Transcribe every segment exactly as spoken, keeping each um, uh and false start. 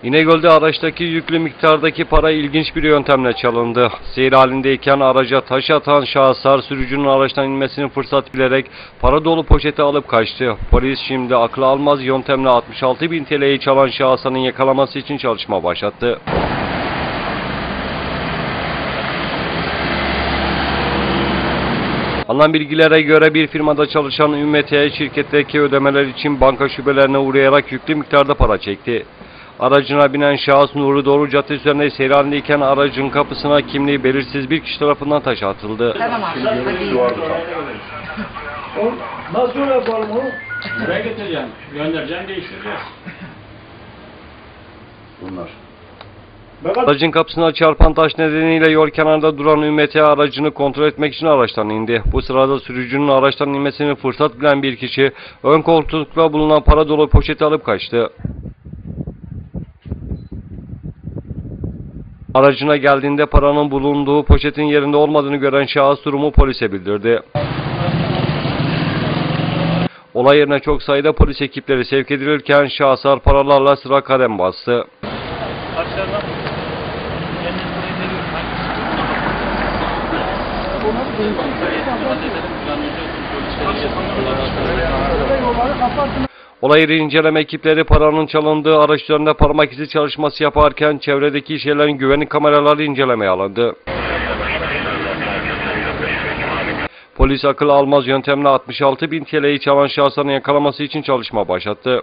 İnegöl'de araçtaki yüklü miktardaki para ilginç bir yöntemle çalındı. Seyir halindeyken araca taş atan şahıslar sürücünün araçtan inmesini fırsat bilerek para dolu poşeti alıp kaçtı. Polis şimdi aklı almaz yöntemle altmış altı bin T L'yi çalan şahısların yakalaması için çalışma başlattı. Alınan bilgilere göre bir firmada çalışan Ümmet şirketteki ödemeler için banka şubelerine uğrayarak yüklü miktarda para çekti. Aracına binen şahıs Nuri Doğru Caddesi üzerinde seyir halindeyken aracın kapısına kimliği belirsiz bir kişi tarafından taş atıldı. Tamam abi, hadi. Nasıl yapalım onu? Buraya getireceğim, göndereceğim, değiştireceğiz. Bunlar. Aracın kapısına çarpan taş nedeniyle yol kenarında duran Ümmet aracını kontrol etmek için araçtan indi. Bu sırada sürücünün araçtan inmesini fırsat bilen bir kişi ön koltukta bulunan para dolu poşeti alıp kaçtı. Aracına geldiğinde paranın bulunduğu poşetin yerinde olmadığını gören şahıs durumu polise bildirdi. Olay yerine çok sayıda polis ekipleri sevk edilirken şahıslar paralarla sıra kadem bastı. Olay yeri inceleme ekipleri paranın çalındığı araç üzerinde parmak izi çalışması yaparken çevredeki iş yerlerin güvenlik kameraları incelemeye alındı. Polis akıl almaz yöntemle altmış altı bin T L'yi çalan şahısların yakalaması için çalışma başlattı.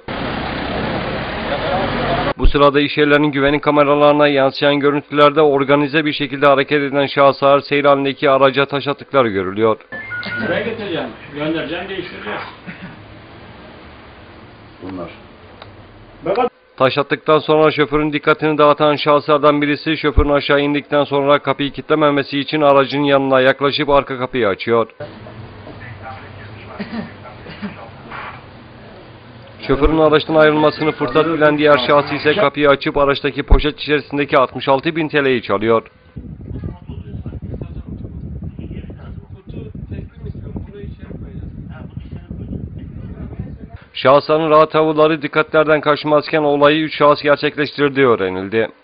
Bu sırada iş yerlerinin güvenlik kameralarına yansıyan görüntülerde organize bir şekilde hareket eden şahıslar seyir halindeki araca taş attıkları görülüyor. Buraya getireceğim, göndereceğim, değiştireceğiz. Bunlar. Taş attıktan sonra şoförün dikkatini dağıtan şahıslardan birisi şoförün aşağı indikten sonra kapıyı kilitlememesi için aracın yanına yaklaşıp arka kapıyı açıyor. Şoförün araçtan ayrılmasını fırsat bilen diğer şahıs ise kapıyı açıp araçtaki poşet içerisindeki altmış altı bin T L'yi çalıyor. Şahısların rahat tavırları dikkatlerden kaçmazken olayı üç şahıs gerçekleştirdiği öğrenildi.